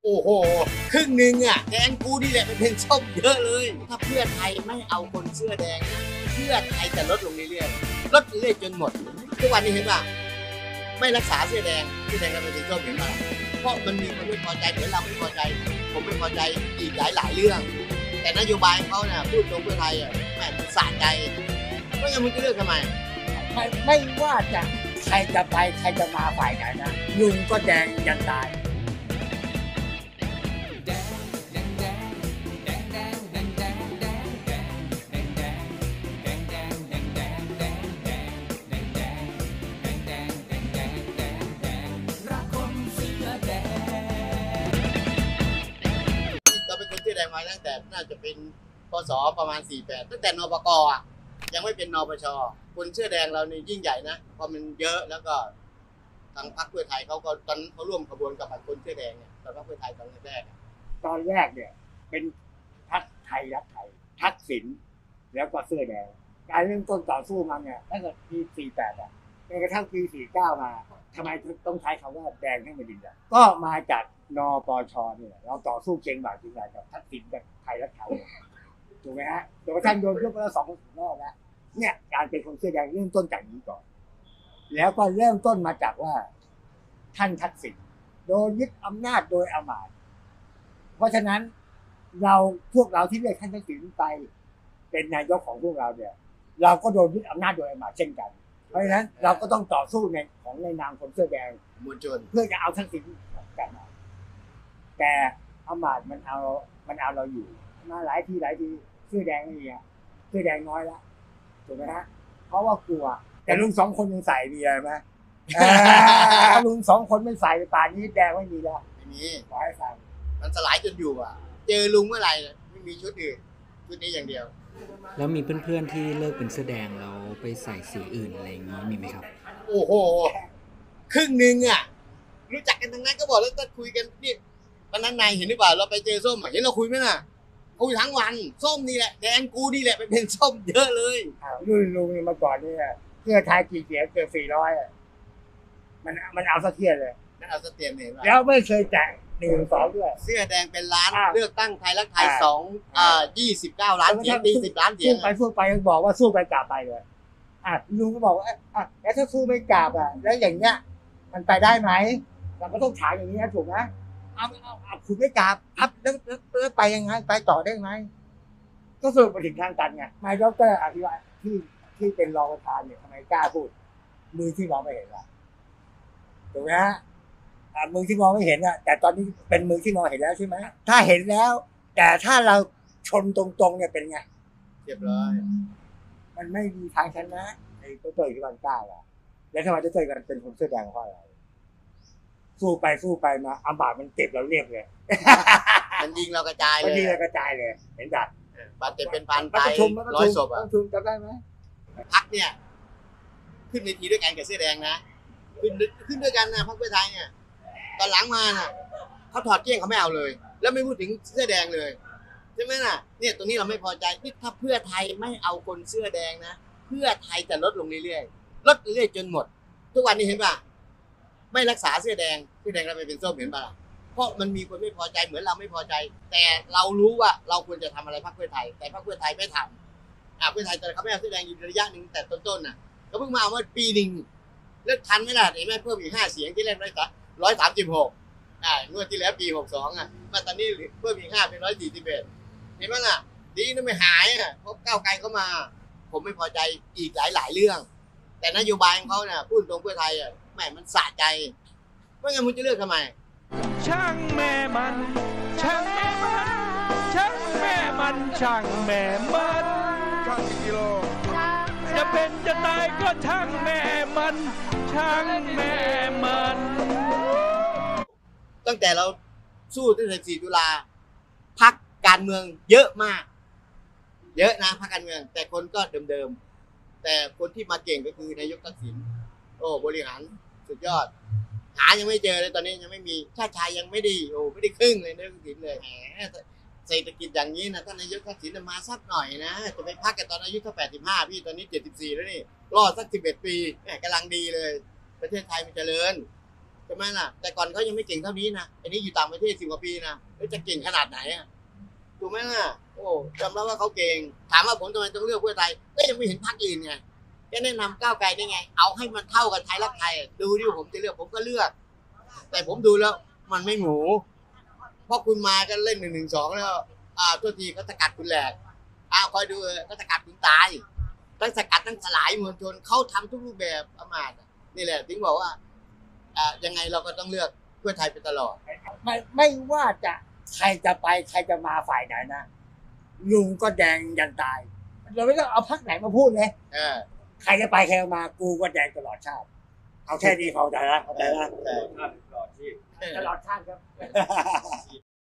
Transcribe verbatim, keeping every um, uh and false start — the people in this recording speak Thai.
โอ้โหครึ่งหนึ่งอ่ะแดงกูนี่แหละมันเป็นส้มเยอะเลยถ้าเพื่อไทยไม่เอาคนเสื้อแดงเพื่อไทยจะลดลงเรื่อยๆลดเรื่อยๆจนหมดทุกวันนี้เห็นป่ะไม่รักษาเสื้อแดงเสื้อแดงก็เป็นสีส้มเห็นป่ะเพราะมันมีคนไม่พอใจเหมือนเราไม่พอใจผมไม่พอใจอีกหลายๆเรื่องแต่นโยบายเขาเนี่ยพูดตรงเพื่อไทยอ่ะแม่มันสะใจไม่งั้นมึงจะเลือกทำไมไม่ไม่ว่าจะใครจะไปใครจะมาฝ่ายไหนนะลุงก็แดงยันตายเราเป็นคนเสื้อแดงมาตั้งแต่น่าจะเป็นพศประมาณสี่แปดตั้งแต่นปกอ่ะยังไม่เป็นนปชคนเสื้อแดงเรานี่ยิ่งใหญ่นะเพราะมันเยอะแล้วก็ทางพรรคเพื่อไทยเขาก็ตอนเขาร่วมขบวนกับคนเสื้อแดงเนี่ยตอนพรรคเพื่อไทยตอนแรกตอนแรกเนี่ยเป็นพรรคไทยรักไทยทักษิณแล้วก็เสื้อแดงการเริ่มต้นต่อสู้มาเนี่ยตั้งแต่ปีสี่แปดอ่ะจนกระทั่งปีสี่เก้ามาทำไมต้องใช้คำว่าแดงทั้งแผ่นดินอ่ะก็มาจากนปชเนี่ยเราต่อสู้เก่งแบบจริงๆกับทักษิณกับไทยรักไทยถูกไหมฮะจนกระทั่งโดนยกไปแล้วสองรอบแล้วเนี่ยการเป็นคนเสื้อแดงเริ่มต้นจากนี้ก่อนแล้วก็เริ่มต้นมาจากว่าท่านทักษิณโดนยึดอำนาจโดยอำมาตย์เพราะฉะนั้นเราพวกเราที่เลือกท่านทักษิณไปเป็นนายกของพวกเราเนี่ยเราก็โดนยึดอำนาจโดยอำมาตย์เช่นกันเพราะฉะนั้นเราก็ต้องต่อสู้ในของในนามคนเสื้อแดงมวลชนเพื่อจะเอาทักษิณกลับมาแต่อำมาตย์มันเอามันเอาเราอยู่มาหลายทีหลายทีเสื้อแดงไม่มีอะเสื้อแดงน้อยละถูกไหมฮะเพราะว่ากลัวแต่ลุงสองคนยังใส่ดีอะไรไหมถ้าลุงสองคนไม่ใส่ป่านนี้แดงไม่มีแล้วไม่มีขอให้ใส่มันสลายจนอยู่อ่ะเจอลุงเมื่อไหร่ไม่มีชุดอื่นชุดนี้อย่างเดียวแล้วมีเพื่อนๆที่เลิกเป็นเสื้อแดงแล้วไปใส่สีอื่นอะไรอย่างนี้มีไหมครับโอ้โหครึ่งหนึ่งอ่ะรู้จักกันทั้งนั้นก็บอกแล้วก็คุยกันนี่วันนั้นนายเห็นหรือเปล่าเราไปเจอส้มเห็นเราคุยไหมน่ะคุยทั้งวันส้มนี่แหละแดงกูนี่แหละเป็นส้มเยอะเลยรุ่นลุงมาก่อนเนี่ยเสื้อไทยกี่เสียเกินสี่ร้อยมันมันเอาสะเทียนเลยนั่นเอาสะเทียนเห็นแล้วไม่เคยแตะหนึ่งสองด้วยเสื้อแดงเป็นล้านเลือกตั้งไทยรักไทยสองอ่ายี่สิบเก้าล้านเสียงตีสิบล้านเสียงไปสู้ไปบอกว่าสู้ไปกลับไปเลยอ่ะลุงก็บอกว่าอ่ะแล้วถ้าสู้ไม่กลับอ่ะแล้วอย่างเงี้ยมันไปได้ไหมเราก็ต้องถามอย่างนี้ถูกไหมเอาเอาเอาคุณไม่กลับครับแล้วแล้วไปยังไงไปต่อได้ไหมก็สรุปไปถึงทางตันไงนายกก็อธิบายที่ที่เป็นรองประธานเนี่ยทำไมกล้าพูดมือที่มองไม่เห็นละถูกไหมฮะมือที่มองไม่เห็นอะแต่ตอนนี้เป็นมือที่มองเห็นแล้วใช่ไหมถ้าเห็นแล้วแต่ถ้าเราชนตรงๆเนี่ยเป็นไงเรียบร้อยมันไม่มีทางชนะไอ้ตัวเตยที่มันกล้าอะแล้วทำไมตัวเตยกันเป็นคนเสื้อแดงเพราะอะไรสู้ไปสู้ไปมาอัมบาตมันเจ็บเราเรียบเลยมันยิงเรากระจายเลยมันยิงเรากระจายเลยเห็นจัดบาดเจ็บเป็นพันตายร้อยศพอ่ะชุมจำได้ไหมพักเนี่ยขึ้นเวทีด้วยกันกับเสื้อแดงนะขึ้นขึ้นด้วยกันนะพรรคเพื่อไทยเนี่ยตอนหลังมาน่ะเขาถอดเกลี้ยงเขาไม่เอาเลยแล้วไม่พูดถึงเสื้อแดงเลยใช่ไหมน่ะเนี่ยตรงนี้เราไม่พอใจที่ถ้าเพื่อไทยไม่เอาคนเสื้อแดงนะเพื่อไทยจะลดลงเรื่อยๆลดเรื่อยๆจนหมดทุกวันนี้เห็นป่ะไม่รักษาเสื้อแดงเสื้อแดงเราไปเป็นส้มเห็นป่ะเพราะมันมีคนไม่พอใจเหมือนเราไม่พอใจแต่เรารู้ว่าเราควรจะทำอะไรพรรคเพื่อไทยแต่พรรคเพื่อไทยไม่ทำอ่าเพื่อไทยแต่เขาไม่เอาเสื้อแดงอยู่ระยะหนึ่งแต่ต้นๆน่ะเขาเพิ่งมาเอาว่าปีหนึ่งเลือกทันไหมล่ะเห็นไหมเพิ่มอีกห้าเสียงที่เล่นได้สักร้อยสามสิบหกอ่างวดที่แล้วปีหกสองอ่ะมาตอนนี้เพิ่มอีกห้าเป็นร้อยสี่สิบเอ็ดเห็นไหมล่ะดีนะไม่หายอ่ะเพราะก้าวไกลเข้ามาผมไม่พอใจอีกหลายๆเรื่องแต่นโยบายของเขาเนี่ยพูดตรงเพื่อไทยอ่ะแหมมันสะใจไม่งั้นมึงจะเลือกทำไมช่างแม่มันช่างแม่มันช่างแม่มันช่างแม่มันช่างกิโลจะเป็นจะตายก็ช่างแม่มันช่างแม่มันตั้งแต่เราสู้ตั้งแต่สี่ตุลาพรรคการเมืองเยอะมากเยอะนะพรรคการเมืองแต่คนก็เดิมๆแต่คนที่มาเก่งก็คือนายกทักษิณโอ้บริหารสุดยอดหายังไม่เจอเลยตอนนี้ยังไม่มีชาติชายยังไม่ดีโอ้ไม่ได้ครึ่งเลยนายกทักษิณเลยแหมเศรษฐกิจอย่างนี้นะท่านนายกทักษิณมาสักหน่อยนะจะไปพักกันตอนอายุเท่าแปดสิบห้าพี่ตอนนี้เจ็ดสิบสี่แล้วนี่รอดสักสิบเอ็ดปีแหมกำลังดีเลยประเทศไทยมันเจริญใช่ช่ไหมล่ะแต่ก่อนเขายังไม่เก่งเท่านี้นะอันนี้อยู่ต่างประเทศสิบกว่าปีนะแล้วจะเก่งขนาดไหนอ่ะถูกไหมล่ะโอ้ยอมรับว่าเขาเก่งถามว่าผมทำไมต้องเลือกเพื่อไทยก็ยังไม่เห็นพรรคอื่นไงจะแนะนำก้าวไกลได้ไงเอาให้มันเท่ากับไทยรักไทยดูดิผมจะเลือกผมก็เลือก แต่ผมดูแล้วมันไม่หมูเพราะคุณมากันเล่นหนึ่งหนึ่งสองแล้วอ่าตัวทีเขาสกัดคุณแหลกอ้าวคอยดูเขาสกัดคุณตายทั้งสกัดทั้งสลายมวลชนเขาทำทุกรูปแบบอำมาตย์นี่แหละถึงบอกว่าอ่ายังไงเราก็ต้องเลือกเพื่อไทยไปตลอดไม่ไม่ว่าจะใครจะไปใครจะมาฝ่ายไหนนะลุงก็แดงยันตาย เราไม่ต้องเอาพรรคไหนมาพูดเลยเออใครจะไปใครจะมากูก็แดงตลอดชาติ เอาแค่นี้พอใจนะเข้าใจนะใช่ตลอดชาติครับ